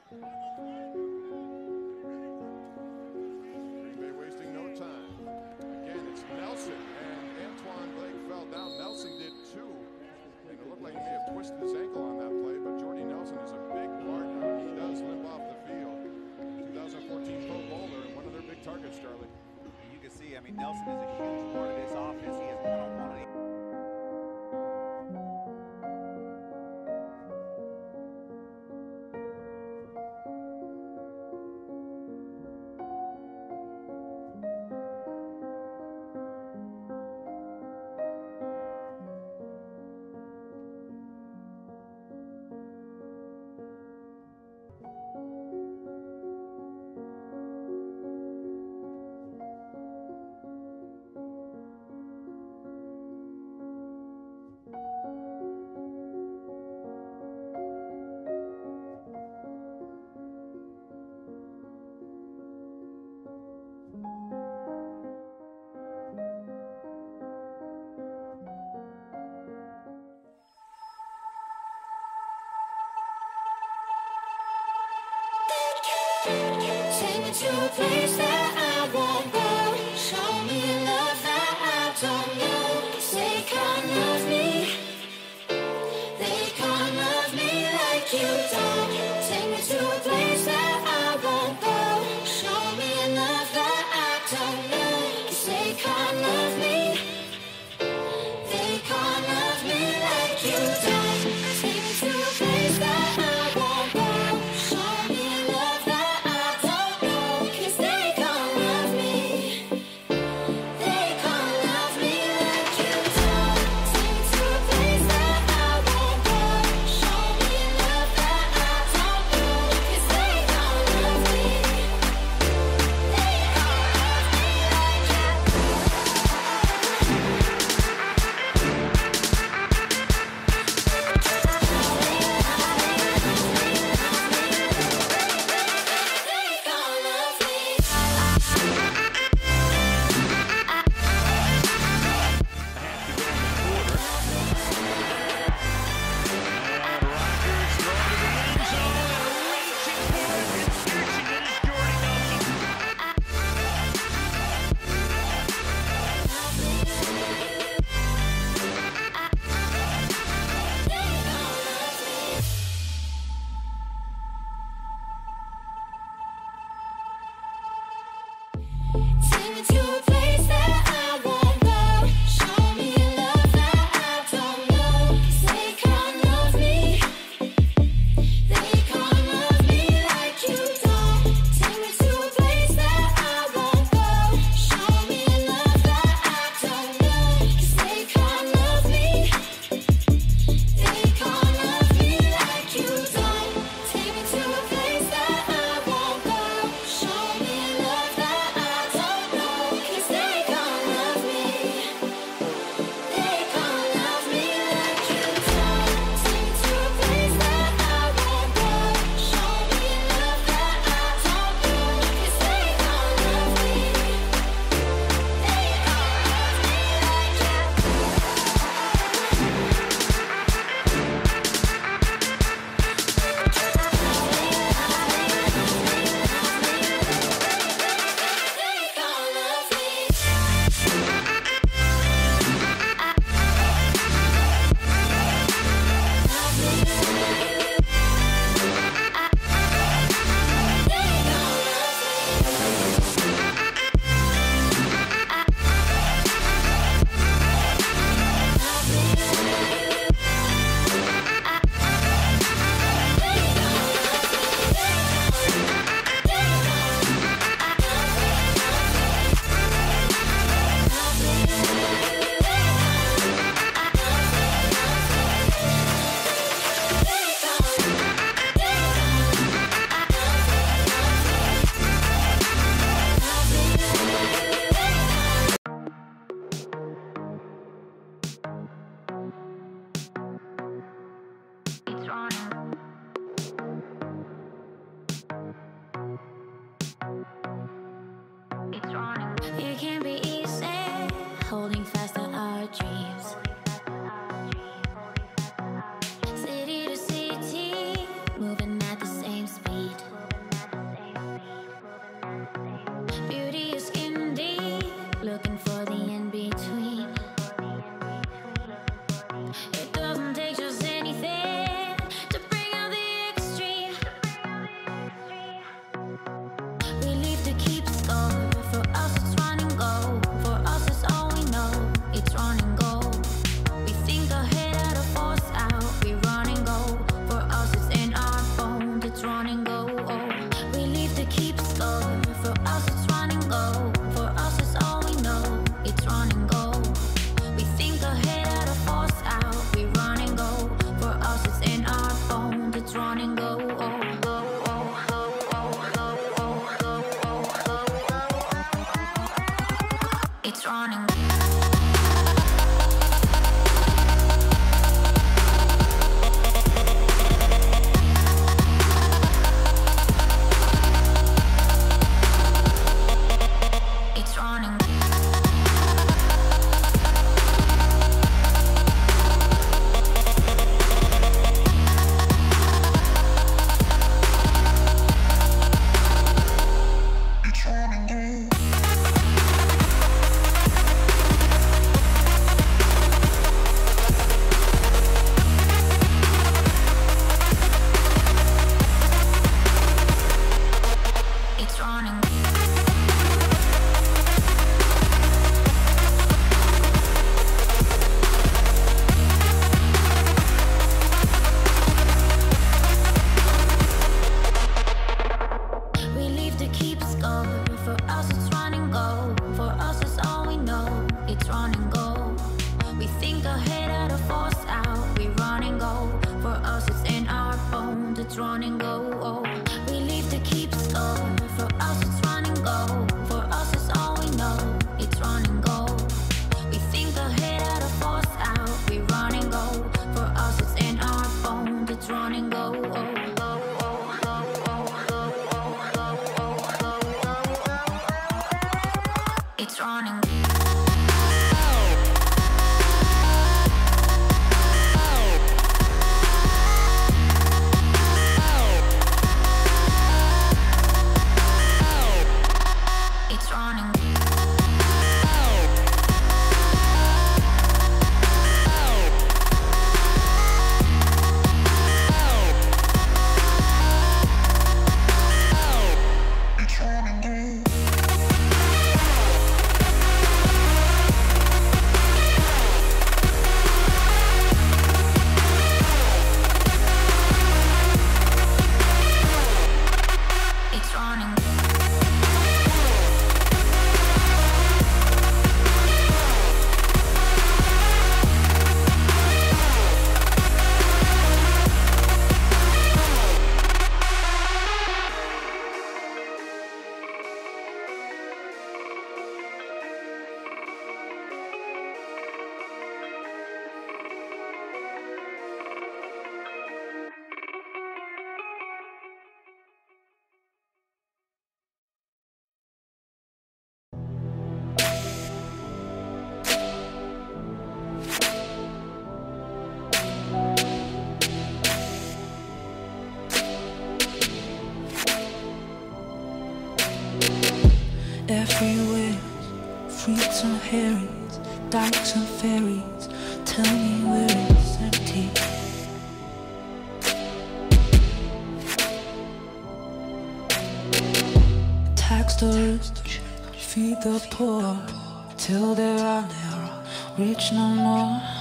Green Bay wasting no time. Again, it's Nelson, and Antoine Blake fell down. Nelson did too, and it looked like he may have twisted his ankle on that play, but Jordy Nelson is a big partner. He does limp off the field. 2014 Pro Bowler and one of their big targets, Charlie. You can see, I mean, Nelson is a huge part of this offense. He is one-on-one. Take me to a place that I won't go. Show me a love that I don't know. 'Cause they can't love me. They can't love me like you don't. Take me to a place that I won't go. Show me a love that I don't know. 'Cause they can't love me. They can't love me like you don't. Take me to a place that I won't go. Show me a love that I don't know. 'Cause they can't It's running. It's running. Everywhere, freaks and herrings, dykes and ferries. Tell me where it's empty. Tax the rich, feed the poor, till there are rich no more.